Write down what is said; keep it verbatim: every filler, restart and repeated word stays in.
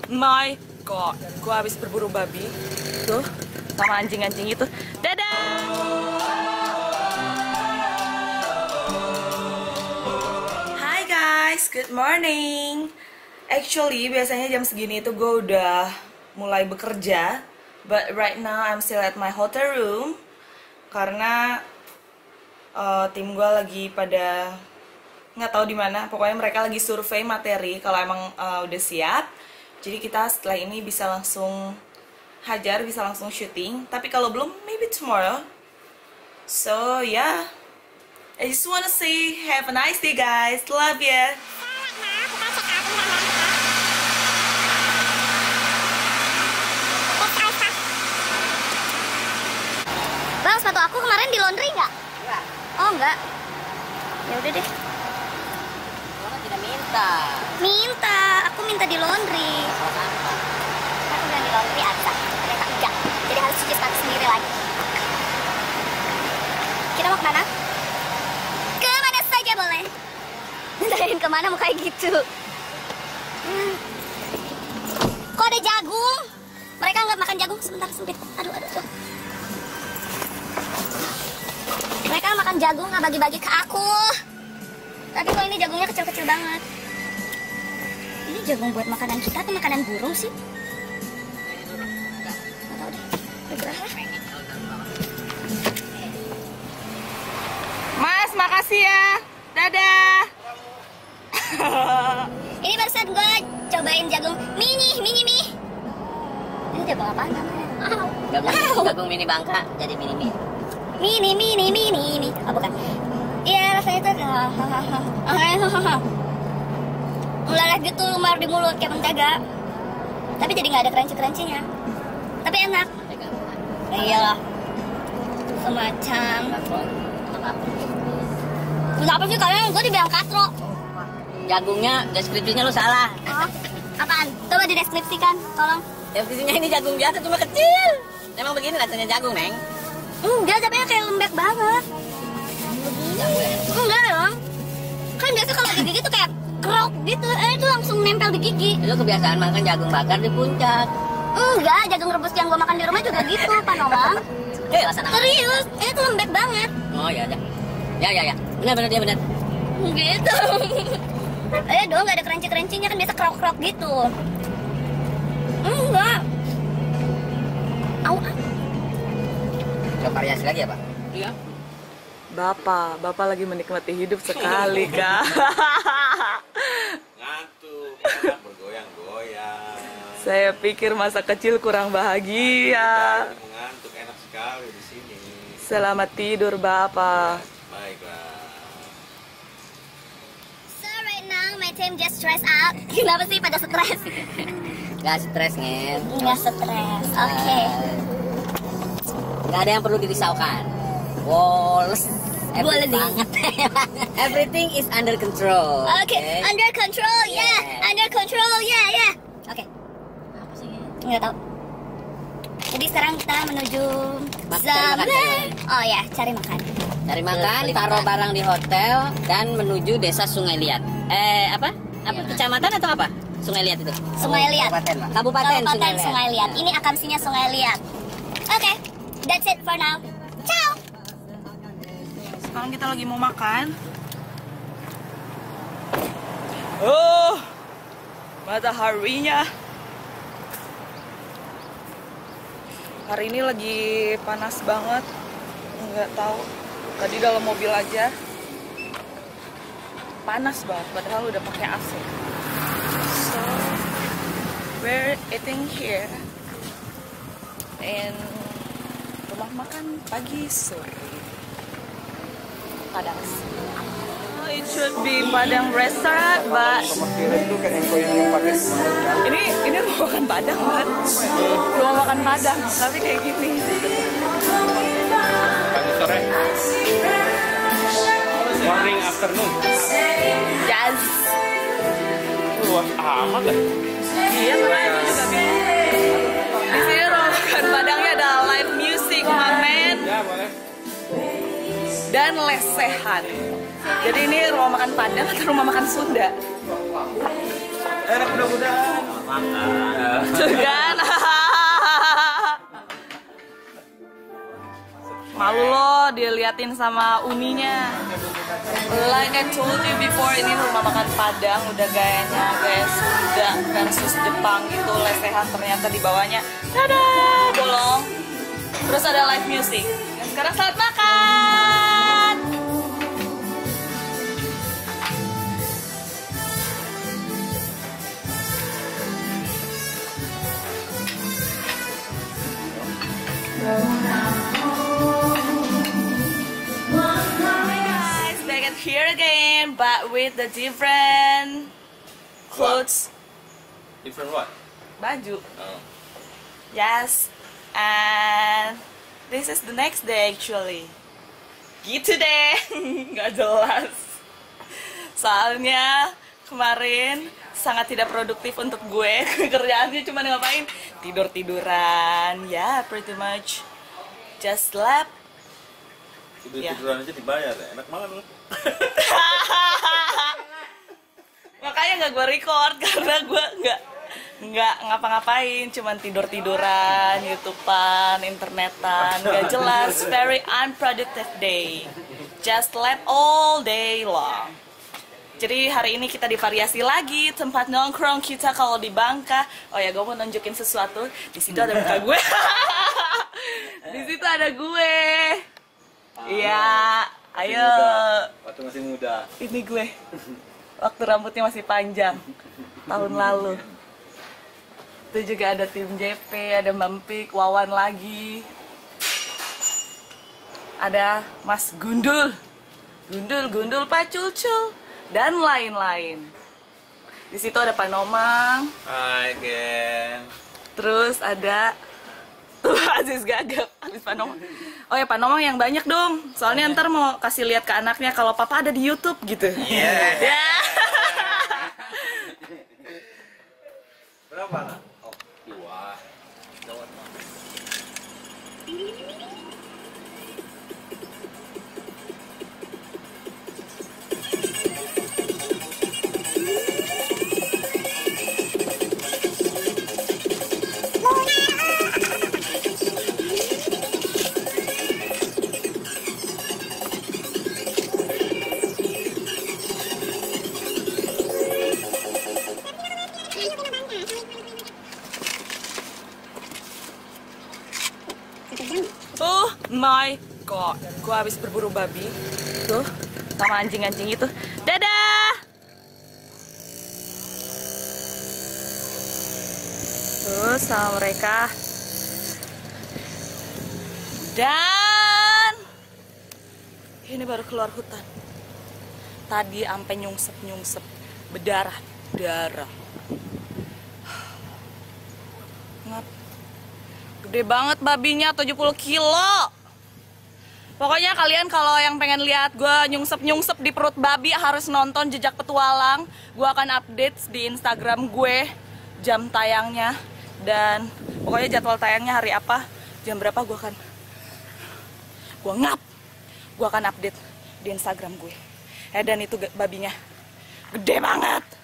my god, gue habis berburu babi tuh sama anjing-anjing itu. Dadah. Hi guys, good morning. Actually biasanya jam segini itu gue udah mulai bekerja, but right now I'm still at my hotel room karena uh, tim gue lagi pada nggak tahu di mana. Pokoknya mereka lagi survei materi kalau emang uh, udah siap. Jadi kita setelah ini bisa langsung hajar, bisa langsung syuting. Tapi kalau belum, maybe tomorrow. So yeah, I just wanna say have a nice day guys. Love ya. Bang, sepatu aku kemarin di laundry nggak? Enggak. Oh nggak. Ya udah deh. Orang tidak minta. Minta, aku minta di laundry. Aku bilang di laundry ada, ternyata enggak. Jadi harus cuci sepatu sendiri lagi. Kita mau kemana? Kemana saja boleh. Ntarin kemana mau kayak gitu. Hmm. Kok ada jagung? Mereka nggak makan jagung. Sebentar, sempit. Aduh, aduh, aduh. Mereka makan jagung nggak bagi-bagi ke aku. Tapi kok ini jagungnya kecil-kecil banget. Ini jagung buat makanan kita atau makanan burung sih? Nggak tahu deh. Berapa? Mas, makasih ya. Dadah. Ini barusan gue cobain jagung mini, mini mie. Ini jagung apa namanya? Jagung, jagung mini Bangka jadi mini mie. Mini, mini, mini, mini. Oh bukan. Iya rasanya tuh meleleh gitu, lumar di mulut kayak mentega. Tapi jadi nggak ada crunchy-crunchy-nya. Tapi enak. Ya, iyalah. Semacam. Kenapa sih kalian? Gue dibilang katro. Jagungnya, deskripsinya lu salah. Oh, apaan? Coba dideskripsikan, tolong. Deskripsinya ini jagung biasa cuma kecil. Emang begini rasanya jagung, Neng? Enggak, tapi kayak lembek banget. Enggak dong. Kan biasa kalau digigit tuh kayak krok gitu. Eh itu langsung nempel di gigi. Itu kebiasaan makan jagung bakar di puncak. Enggak, jagung rebus yang gue makan di rumah juga gitu, Pak Nolang. Eh, rasanya. Serius, ini tuh lembek banget. Oh ya, ya. Ya, ya, ya. Benar, benar, dia benar. Gitu. Eh dong, nggak ada crunchy-crunchy-nya kan biasa krok-krok gitu. Enggak. Au. Coba variasi lagi ya, Pak? Iya. Bapak, Bapak lagi menikmati hidup sekali, Kak. Ngantuk, enak bergoyang-goyang. Saya pikir masa kecil kurang bahagia. Mengantuk, enak sekali di sini. Selamat tidur, Bapak. Baiklah. So right now my team just stress out. Kenapa sih pada stres? Gak stres, Ngen. Nggak stres. Oke. Gak ada yang perlu dirisaukan. Woles. Woles. Banget. Everything is under control. Oke, under control, ya, yeah. Yeah. Under control, ya, yeah, ya. Yeah. Oke. Apa sih, Ngen? Nggak tahu. Jadi sekarang kita menuju Makan, cari makan, Zamre. cari. Oh ya, cari makan. Cari makan, taruh barang di hotel, dan menuju desa Sungai Liat. Eh, apa? Apa kecamatan atau apa? Sungai Liat itu. Sungai Liat. Kabupaten, Pak. Kabupaten, Kabupaten Sungai Sungai Liat. Liat. Ini akamsinya Sungai Liat. Oke, that's it for now. Ciao. Sekarang kita lagi mau makan. Oh, mataharinya. Hari ini lagi panas banget. Nggak tahu. Tadi dalam mobil aja panas banget. Padahal udah pakai A C. So we're eating here in rumah makan pagi sore. Padang. Oh, it should be Padang restaurant, but ini ini rumah makan Padang kan? Rumah makan Padang, tapi kayak gini. Pagi sore. Morning afternoon. Jazz. Luas amat lah. Iya, makanya aku juga bingung. Di sini rumah makan Padangnya ada live music, my man. Ya, boleh. Dan lesehan. Jadi ini rumah makan Padang atau rumah makan Sunda? Enak mudah-mudahan. Makan. Tuh kan? Malu loh diliatin sama uninya. Like I told you before, ini rumah makan Padang. Udah gayanya gaya Sunda versus Jepang gitu, lesehan ternyata di bawahnya. Dadah, bolong. Terus ada live music. Dan sekarang selamat makan. Here again, but with the different clothes. Different what? Baju. Oh. Yes, and this is the next day actually. Gitu deh, nggak jelas. Soalnya kemarin sangat tidak produktif untuk gue. Kerjaannya cuma ngapain? Tidur-tiduran. Ya, yeah, pretty much just slept. Tidur-tiduran aja dibayar ya, enak banget loh. Makanya nggak gue record karena gue nggak nggak ngapa-ngapain, cuman tidur-tiduran, YouTubean, internetan, nggak jelas. Very unproductive day, just slept all day long. Jadi hari ini kita divariasi lagi tempat nongkrong kita kalau di Bangka. Oh ya, gue mau nunjukin sesuatu. Di situ ada muka gue. Di situ ada gue. Iya, ayo. Waktu masih muda. Ini gue. Waktu rambutnya masih panjang. Tahun lalu. Itu juga ada tim J P, ada Mampik, Wawan lagi. Ada Mas Gundul. Gundul, Gundul, Pak Culcul. Dan lain-lain. Di situ ada Pak Nomang. Hai, Gen. Terus ada tuh Aziz Gagap, habis Pak Nomang. Oh ya, Pak Nomang yang banyak dong. Soalnya ntar mau kasih lihat ke anaknya kalau papa ada di YouTube gitu. Iya. Yeah. Berapa lah? Oh, dua. Dua. Oh my god, gua habis berburu babi tuh sama anjing-anjing itu. Dadah. Tuh sama mereka. Dan ini baru keluar hutan. Tadi ampe nyungsep-nyungsep, berdarah-darah. Ngap. Gede banget babinya, tujuh puluh kilo. Pokoknya kalian kalau yang pengen lihat gue nyungsep-nyungsep di perut babi harus nonton Jejak Petualang. Gue akan update di Instagram gue jam tayangnya. Dan pokoknya jadwal tayangnya hari apa, jam berapa gue akan Gue ngap Gue akan update di Instagram gue. Eh dan itu babinya gede banget.